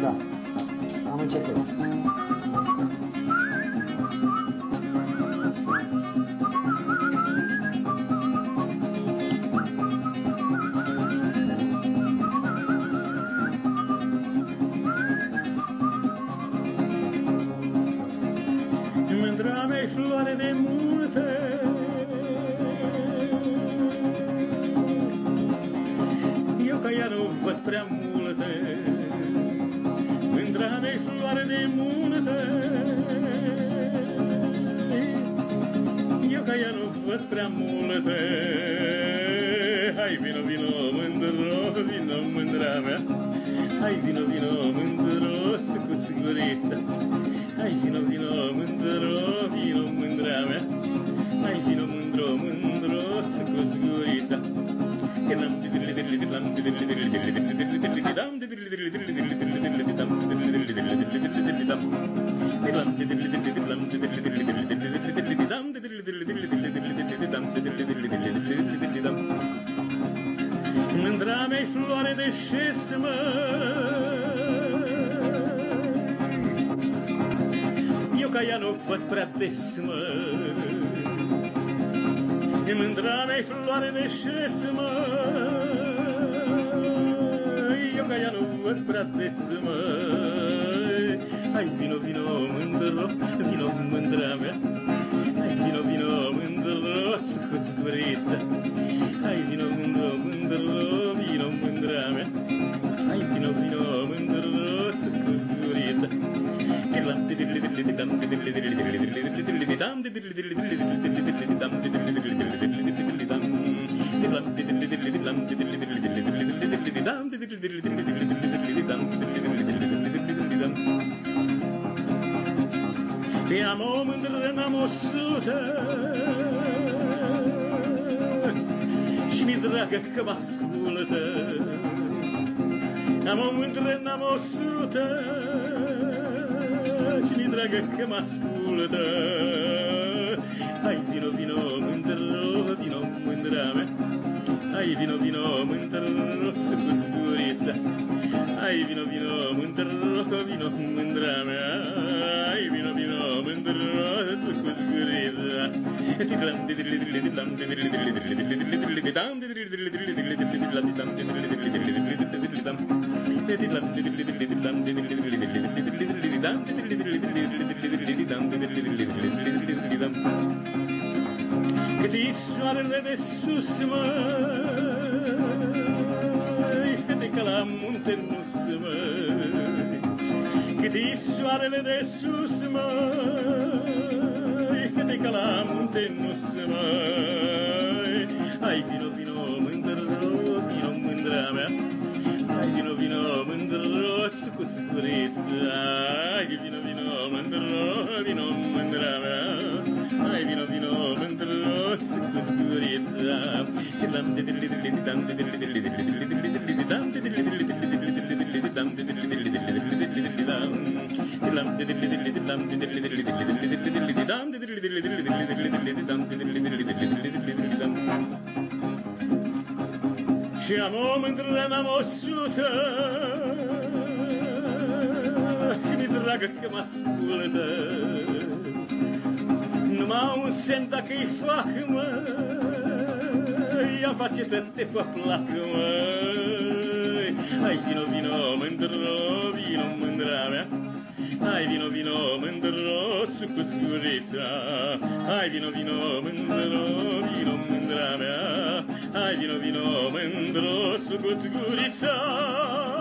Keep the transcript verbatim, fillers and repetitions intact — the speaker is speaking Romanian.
Da, am început. Mândra mea-i floare de munte, eu ca ea nu văd prea multe. Mândra mea-i floare de munte, eu ca ea nu văd prea multe. Hai vino, vino, mândro, vino, mândra mea. Hai vino, vino, mândro, cu gurița. Hai vino, vino, mândro, vino, mândra mea. Hai vino, mândro, mândro, cu gurița. Mândra mea-i floare de șesmă, eu ca ea nu văd prea des, mă. Mândra mea-i floare de șesmă, eu ca ea nu văd prea des, mă. Hai vino, vino, mândro, vino, mândra mea. Hai vino, vino, mândro, cu gurița. Hai vino, mândro, mândro, vino, mândra mea. Hai vino, vino, mândro, cu gurița. Pe am o mândră, n-am o sută, și mi-e dragă că mă ascultă. Am o mândră, n-am o sută, și mi-e dragă că mă ascultă. Hai vino, vino, mândro, vino, mândra mea. Hai vino, vino, mândro, cu gurița. Hai vino, vino, mândro, vino, mândra mea. Hai vino, vino, mândro, cu gurița. Cât-i soarele de sus, măi, fete ca la munte nu-s, măi. Cât-i soarele de sus, măi, fete ca la munte nu-s, măi. Hai vino, vino, mândro, vino, mândra mea. Hai vino, vino, mândro, cu gurița. Hai vino, vino, mândro, vino, mândra mea. Hai vino, vino, mândro, cu gurița. Și am o mândră, n-am o sută, și mi-e dragă că mă ascultă. Numai un semn dacă-i fac, măi, ea face pe te pe plac, măi. Hai vino, vino, mândro, vino, mândra mea. Hai vino, vino, mândro, cu gurița. Hai vino, vino, mândro, vino, mândra mea. Hai vino, vino, mândro, cu gurița.